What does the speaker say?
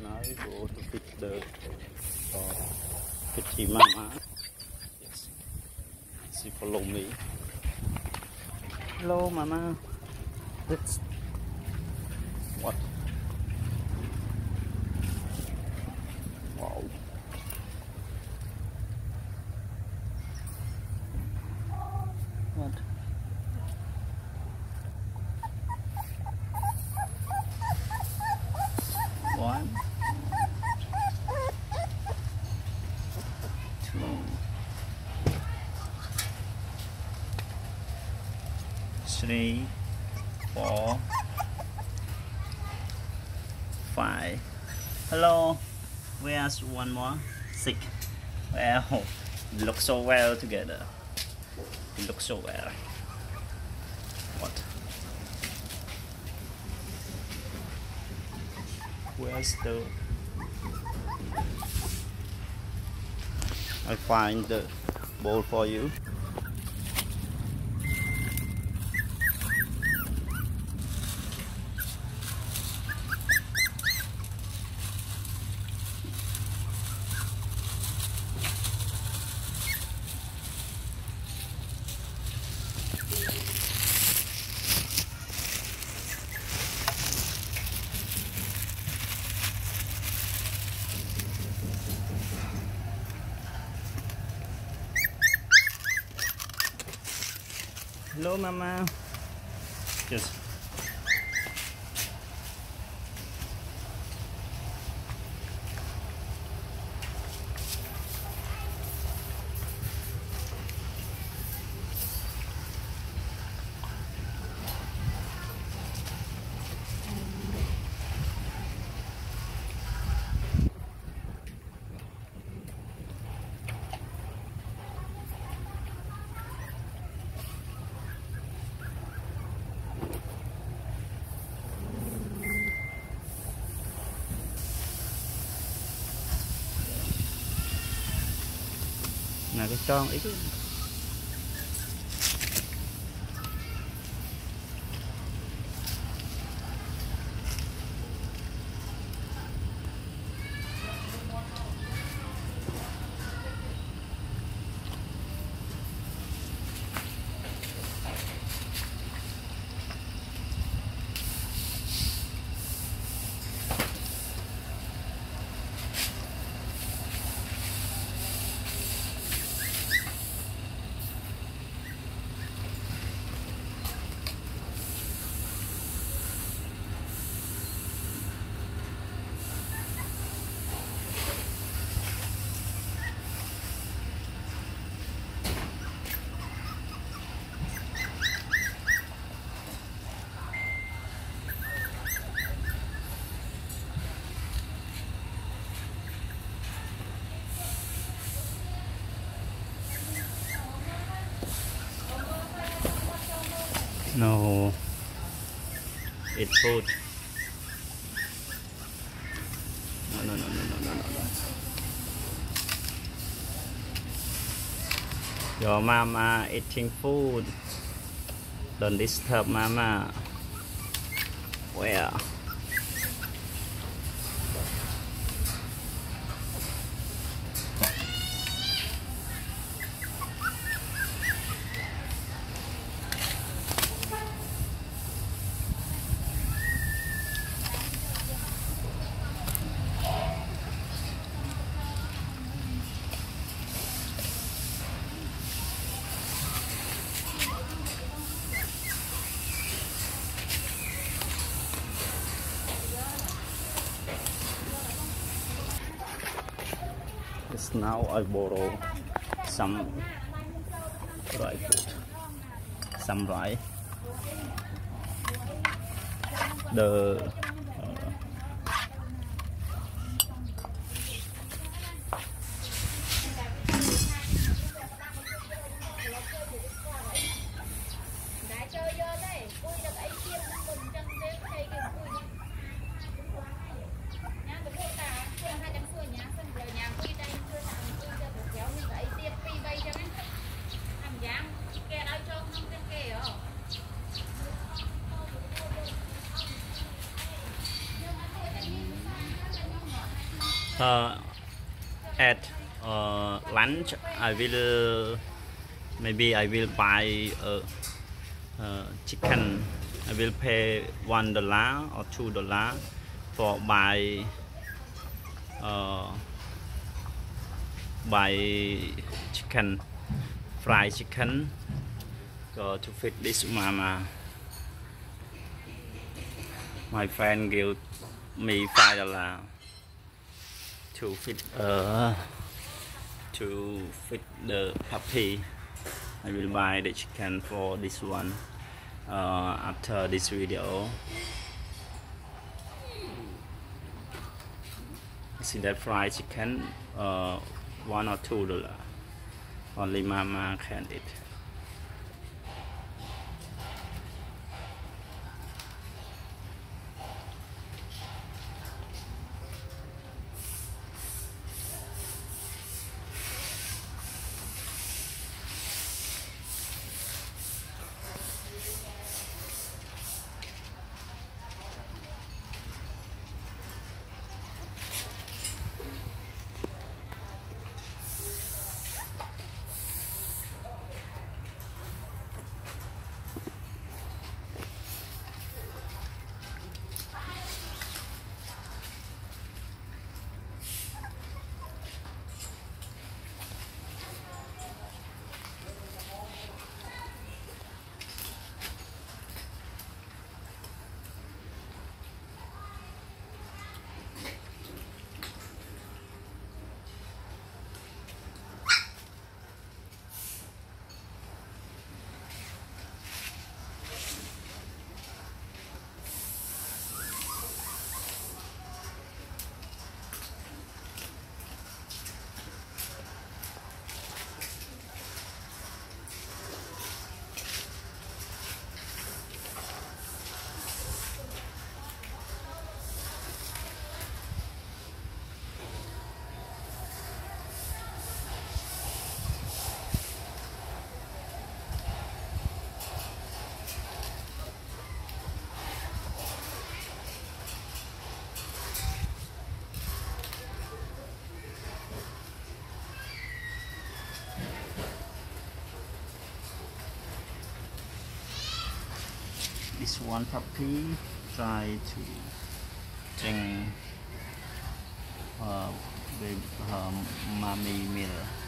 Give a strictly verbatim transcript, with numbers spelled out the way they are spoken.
now we go to feed the uh, kitty mama. Yes, she follow me. Hello, mama. That's what? Wow. What? One, two, three, four, five. Hello. Where's one more? Six. Well, look so well together. You look so well. What? Where's the? I find the bowl for you. Hello, mama. Just là cái tròn ít. No, it's food. No, no, no, no, no, no, no, no. Your mama eating food. Don't disturb mama. Where? Just now I borrow some dry food, some rice. The uh, Uh, at uh, lunch, I will maybe I will buy a, a chicken. I will pay one dollar or two dollar for buy uh, buy chicken, fried chicken. So to feed this mama, my friend give me five dollar to feed uh to feed the puppy. I will buy the chicken for this one uh, after this video. See that fried chicken, uh, one or two dollar. Only mama can eat. This one puppy try to drink uh, with her mommy milk.